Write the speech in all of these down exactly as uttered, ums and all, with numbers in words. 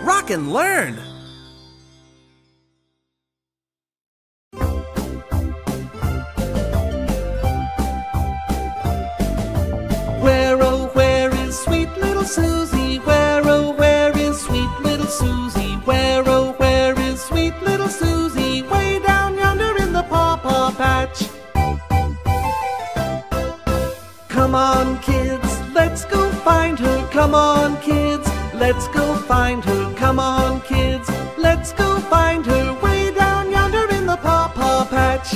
rock and learn! Where, oh, where is sweet little Susie? Where, oh, where is sweet little Susie? Where, oh, where is sweet little Susie? Way down yonder in the pawpaw patch. Come on, kids, let's go find her. Come on, kids, let's go find her. Come on, kids, let's go find her. Way down yonder in the pawpaw patch.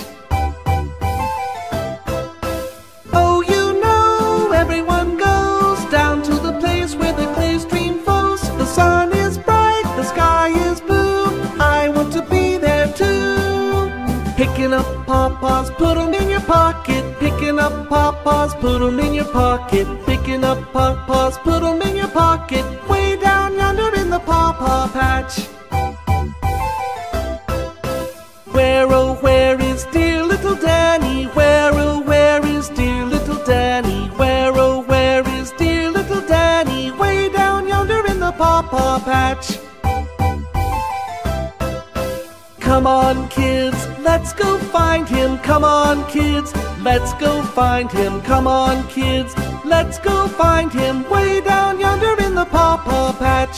Oh, you know everyone goes down to the place where the clear stream flows. The sun is bright, the sky is blue. I want to be there too. Picking up pawpaws, put 'em in your pocket. Picking up pawpaws, put 'em in your pocket. Picking up pawpaws, put 'em in your pocket. Way down yonder in the pawpaw patch. Where, oh, where is dear little Danny? Where, oh, where is dear little Danny? Where, oh, where is dear little Danny? Way down yonder in the pawpaw patch. Come on, kids, let's go find him. Come on, kids, let's go find him. Come on, kids, let's go find him. Way down yonder in the pawpaw patch.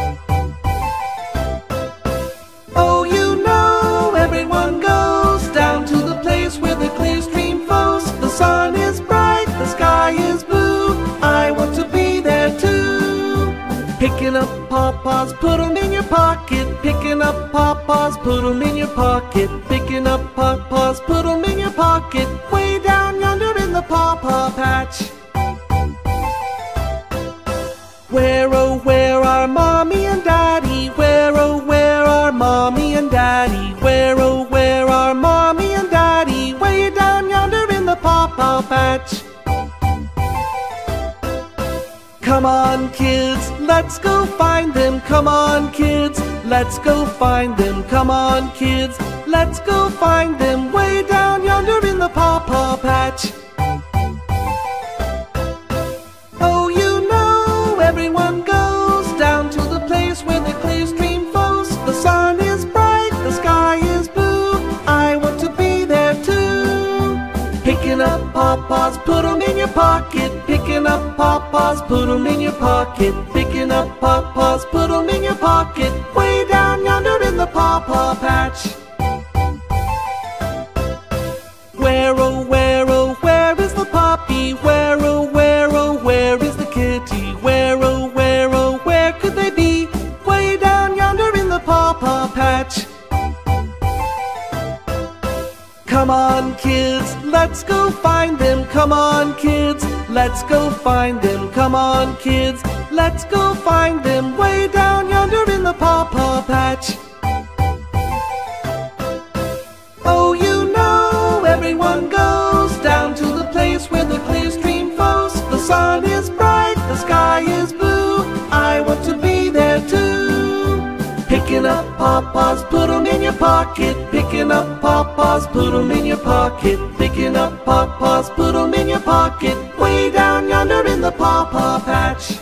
Oh, you know everyone goes down to the place where the clear stream flows. The sun is bright, the sky is blue. I want to be there too. Picking up pawpaws, put 'em in your pocket. Picking up pawpaws, put 'em in your pocket. Picking up pawpaws, put 'em in your pocket. Way down yonder in the pawpaw patch. Where, oh, where are mommy and daddy? Where, oh, where are mommy and daddy? Where, oh, where are mommy and daddy? Way down yonder in the pawpaw patch. Come on, kids, let's go find them. Come on, kids, let's go find them. Come on, kids, let's go find them. Way down yonder in the pawpaw patch. Oh, you know everyone goes down to the place where the clear stream flows. The sun is bright, the sky is blue. I want to be there too. Picking up pawpaws, put 'em in your pocket. Picking up pawpaws, put 'em in your pocket. Picking up pawpaws, put 'em in your pocket. Way down yonder in the pawpaw patch. Where, oh, where, oh, where is the puppy? Where, oh, where, oh, where is the kitty? Where, oh, where, oh, where could they be? Way down yonder in the pawpaw patch. Come on, kids, let's go find them. Come on, kids, let's go find them. Come on, kids, let's go find them. Way down yonder in the pawpaw patch. Oh, you know everyone goes down to the place where the clear stream flows. The sun is bright, the sky is blue. I want to be there too. Picking up pawpaws, put 'em in your pocket. Picking up pawpaws, put 'em in your pocket. Picking up pawpaws, put 'em in your pocket. Way down yonder in the pawpaw patch.